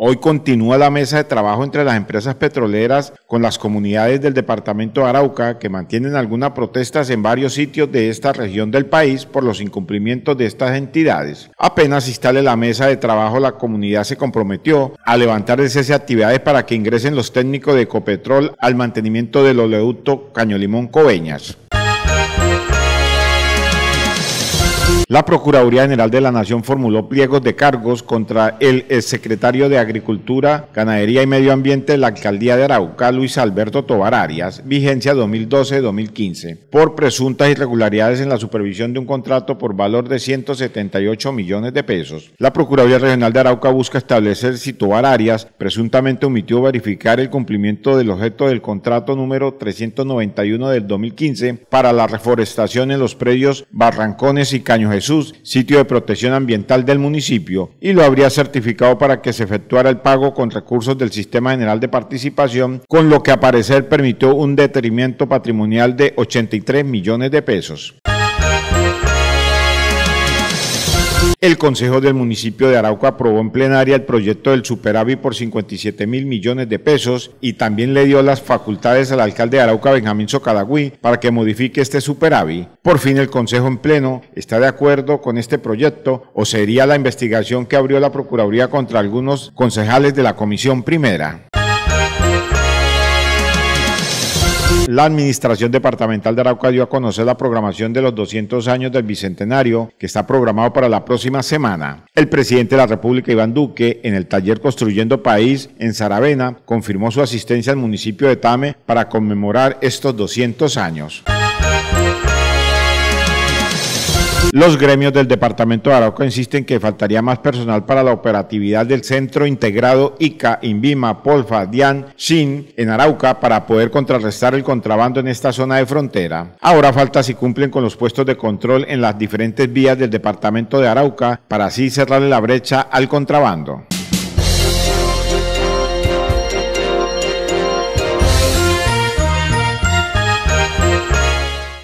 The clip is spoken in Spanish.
Hoy continúa la mesa de trabajo entre las empresas petroleras con las comunidades del departamento de Arauca que mantienen algunas protestas en varios sitios de esta región del país por los incumplimientos de estas entidades. Apenas instale la mesa de trabajo, la comunidad se comprometió a levantar el cese de actividades para que ingresen los técnicos de Ecopetrol al mantenimiento del oleoducto Caño-Limón-Coveñas. La Procuraduría General de la Nación formuló pliegos de cargos contra el exsecretario de Agricultura, Ganadería y Medio Ambiente de la Alcaldía de Arauca, Luis Alberto Tovar Arias, vigencia 2012-2015, por presuntas irregularidades en la supervisión de un contrato por valor de 178 millones de pesos. La Procuraduría Regional de Arauca busca establecer si Tovar Arias presuntamente omitió verificar el cumplimiento del objeto del contrato número 391 del 2015 para la reforestación en los predios Barrancones y Caño Jesús, sitio de protección ambiental del municipio, y lo habría certificado para que se efectuara el pago con recursos del Sistema General de Participación, con lo que a parecer permitió un detenimiento patrimonial de 83 millones de pesos. El Consejo del Municipio de Arauca aprobó en plenaria el proyecto del superávit por 57.000 millones de pesos y también le dio las facultades al alcalde de Arauca, Benjamín Socadagüí, para que modifique este superávit. Por fin el Consejo en pleno está de acuerdo con este proyecto, o sería la investigación que abrió la Procuraduría contra algunos concejales de la Comisión Primera. La Administración Departamental de Arauca dio a conocer la programación de los 200 años del Bicentenario, que está programado para la próxima semana. El presidente de la República, Iván Duque, en el taller Construyendo País en Saravena, confirmó su asistencia al municipio de Tame para conmemorar estos 200 años. Los gremios del departamento de Arauca insisten que faltaría más personal para la operatividad del Centro Integrado ICA, INVIMA, Polfa, DIAN, SHIN en Arauca para poder contrarrestar el contrabando en esta zona de frontera. Ahora falta si cumplen con los puestos de control en las diferentes vías del departamento de Arauca para así cerrarle la brecha al contrabando.